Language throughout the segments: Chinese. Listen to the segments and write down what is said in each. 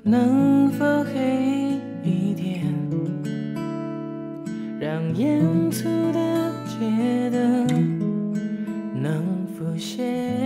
能否黑一点，让严肃的街灯能浮现？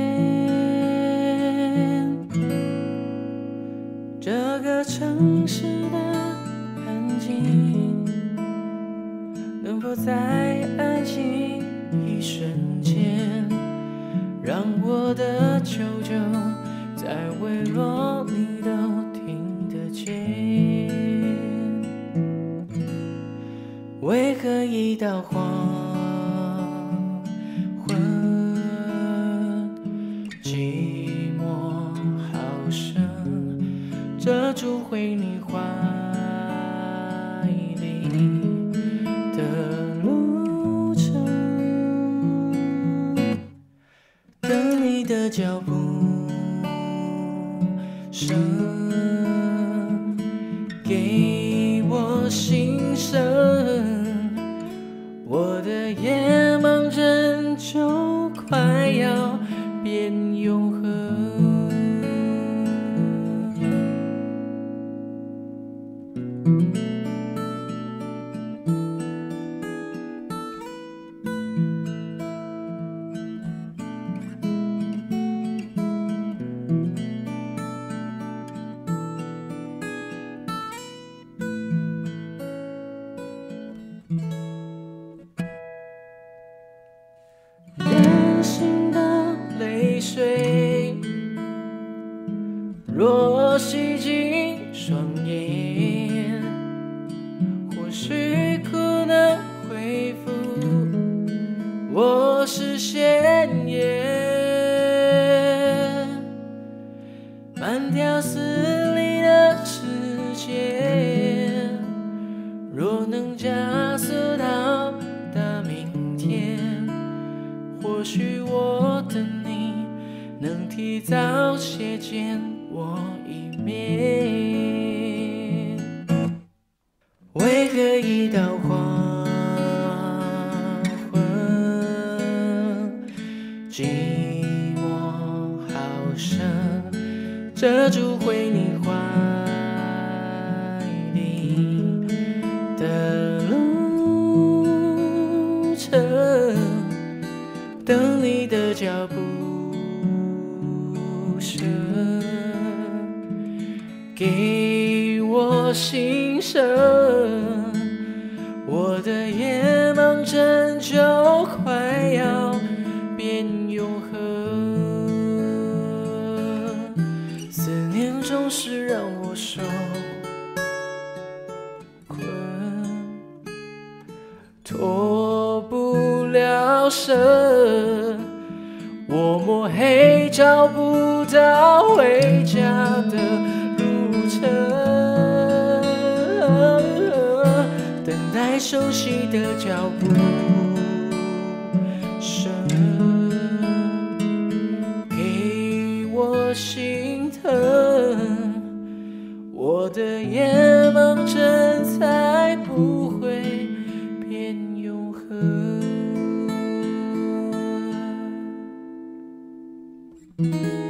这个城市的安静，能否在安静一瞬间，让我的求救在微弱你都听得见？为何一到黄昏，寂寞好深，遮住回你怀里的路程，等你的脚步声，给我心声，我的夜盲症就快要变永恒。任性的泪水若洗净双眼，或许可能恢复我视线也慢条斯理的时间，若能加速到达明天，或许我的你能提早瞥见我一面。为何一到黄昏，寂寞好深，遮住回你怀里的路程，等你的脚步声，给我心声，我的夜盲症就快要变永恒。思念总是让我受困，脱不了身，我摸黑找不到回家的路程，等待熟悉的脚步声，给我心疼，我的夜盲症才不会变永恒。